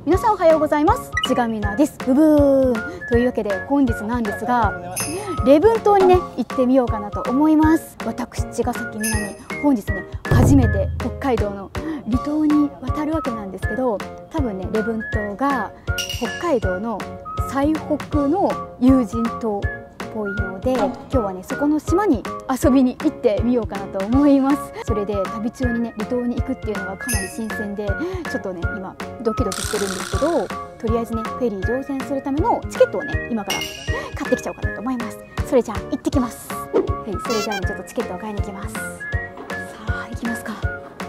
皆さんおはようございます。ちがみなです。ブブーンというわけで本日なんですが、礼文島にね行ってみようかなと思います。私茅ヶ崎みなみ、本日ね初めて北海道の離島に渡るわけなんですけど、多分ね礼文島が北海道の最北の有人島っぽいので、今日はねそこの島に遊びに行ってみようかなと思います。それで旅中にね離島に行くっていうのがかなり新鮮で、ちょっとね今ドキドキしてるんですけど、とりあえずねフェリー乗船するためのチケットをね今から買ってきちゃおうかなと思います。それじゃあ行ってきます。はい、それじゃあねちょっとチケットを買いに行きます。さあ行きますか。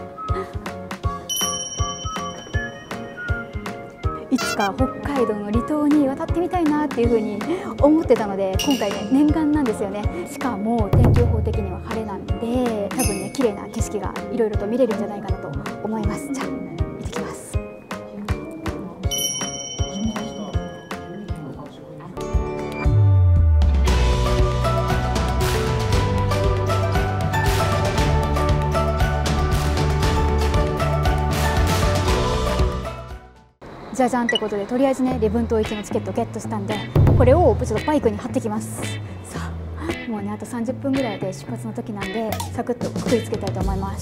いつか北海道の離島に渡ってみたいなっていう風に思ってたので、今回ね念願なんですよね。しかも天気予報的には晴れなんで、多分ね綺麗な景色がいろいろと見れるんじゃないかなと思います。じゃあ行ってきます。じゃじゃんってことで、とりあえずね礼文島行きのチケットをゲットしたんで、これをちょっとバイクに貼ってきます。さあもうねあと30分ぐらいで出発の時なんで、サクッとくくりつけたいと思います。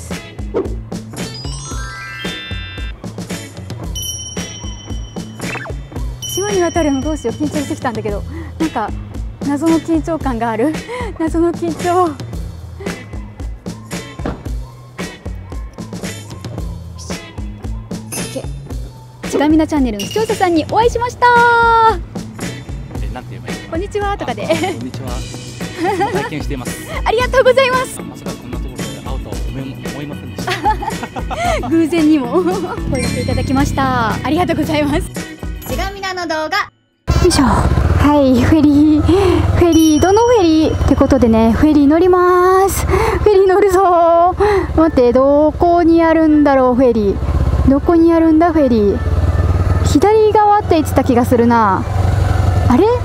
島に渡るのどうしよう、緊張してきたんだけど、なんか謎の緊張感がある謎の緊張。ちがみなチャンネルの視聴者さんにお会いしました。 なんて言えばいいの？ こんにちはとかで。 こんにちは。拝見しています。 ありがとうございます。 まさかこんなところで会うとは思いませんでした。 偶然にも声掛けいただきました。ありがとうございます。ちがみなの動画。よいしょ。はい、フェリー、どのフェリーってことでね、フェリー乗ります。フェリー乗るぞ。待って、どこにあるんだろうフェリー。どこにあるんだフェリー。左側って言ってた気がするな。あれ？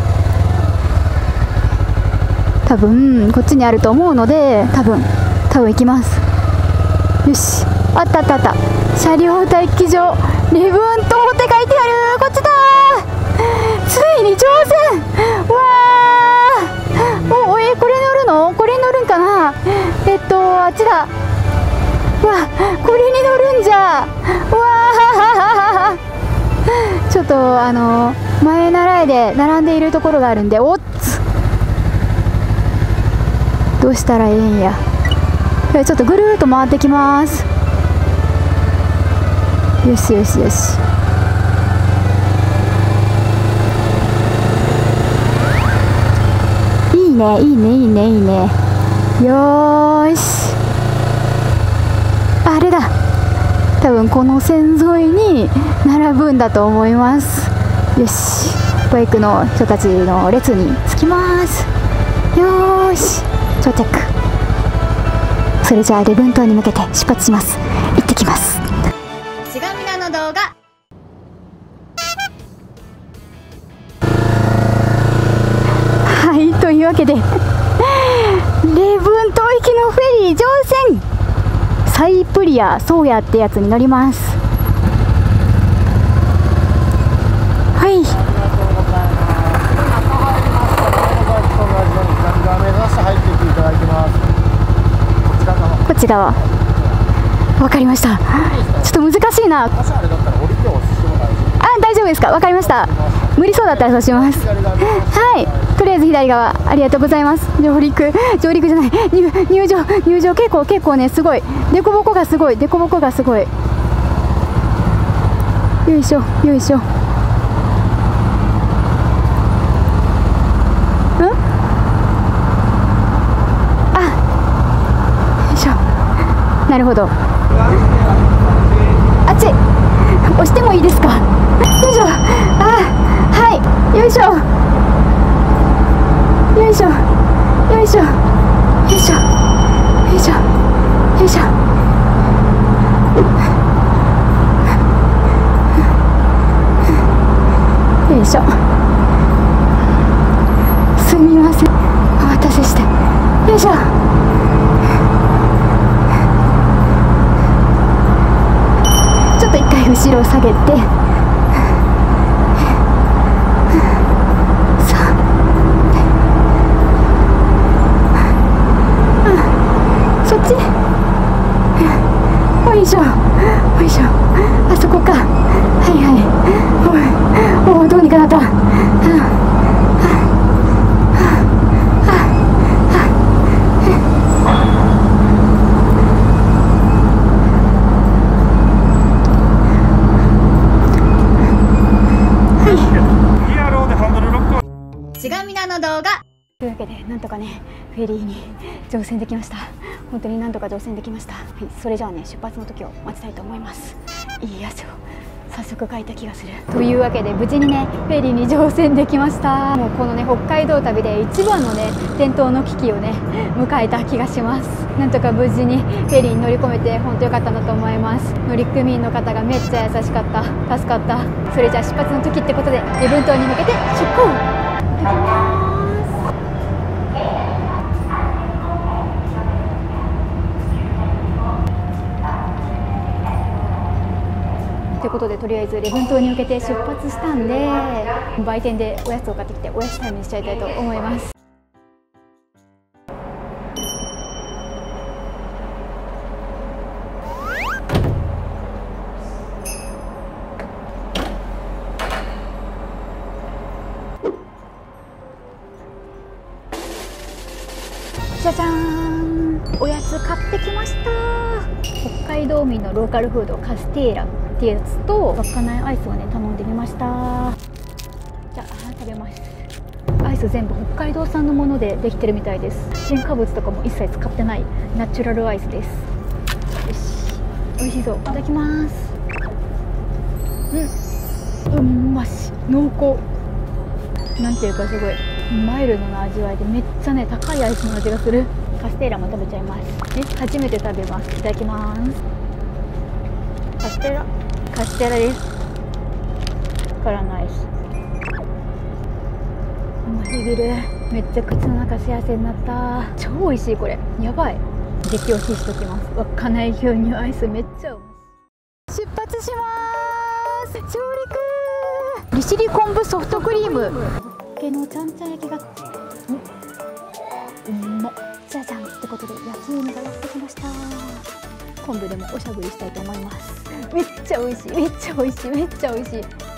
多分こっちにあると思うので、多分行きます。よし、あったあったあった。車両待機場礼文島って書いてある。こっちだ。ついに挑戦。わー、これ乗るの？これ乗るんかな。あっちだ。わ、これに乗るんじゃ。わーちょっと前習いで並んでいるところがあるんで、おっつどうしたらいいんや。ちょっとぐるーっと回ってきます。よしよしよし。いいねいいねいいねいいね。よーし、あれだ、多分この線沿いに並ぶんだと思います。よし、バイクの人たちの列に着きます。よーし、到着。それじゃあ礼文島に向けて出発します。行ってきます。ちがみなの動画。はい、というわけで礼文島行きのフェリー乗船サイプリアソーヤってやつに乗ります。はい。こちらはわかりました。ちょっと難しいな。あ、大丈夫ですか。わかりました。無理そうだったらそうします。はい、とりあえず左側、ありがとうございます。上陸じゃない、入場結構ねすごい凸凹がすごい。よいしょよいしょ。なるほど。あっち押してもいいですか。よいしょ。はい、よいしょよいしょよいしょよいしょよいしょよいしょ。よいしょ。すみません、お待たせして。よいしょ。ちょっと一回後ろを下げて、 いしょよいしょ、あそこか。はいはい、おお、どうにかなった。 ちがみなの動画というわけで、なんとかねフェリーに乗船できました。本当になんとか乗船できました。はい、それじゃあね、出発の時を待ちたいと思います。いい汗を早速かいた気がする。というわけで無事にねフェリーに乗船できました。もうこのね北海道旅で一番のね転倒の危機をね迎えた気がします。なんとか無事にフェリーに乗り込めて本当良かったなと思います。乗組員の方がめっちゃ優しかった。助かった。それじゃあ出発の時ってことで礼文島に向けて出航。行ってきます。ということで、とりあえず礼文島に向けて出発したんで、売店でおやつを買ってきておやつタイムにしちゃいたいと思います。じゃじゃーん、おやつ買ってきました。北海道民のローカルフードカステーラっていうやつと稚内アイスをね頼んでみました。じゃあ食べます。アイス全部北海道産のものでできてるみたいです。添加物とかも一切使ってないナチュラルアイスです。よし、美味しそう。いただきます。まし濃厚、なんていうかすごいマイルドな味わいで、めっちゃね高いアイスの味がする。カステーラも食べちゃいます。初めて食べます。いただきます。カステラです。からのアイスうますぎる。めっちゃ口の中幸せになった。超美味しい。これやばい。激推ししときます。稚内牛乳アイスめっちゃうまい。出発します。上陸。利尻昆布ソフトクリーム。けのちゃんちゃん焼きがうまっ。じゃじゃんってことで焼き芋がやってきました。昆布でもおしゃぶりしたいと思います。めっちゃ美味しい、めっちゃ美味しい、めっちゃ美味しい。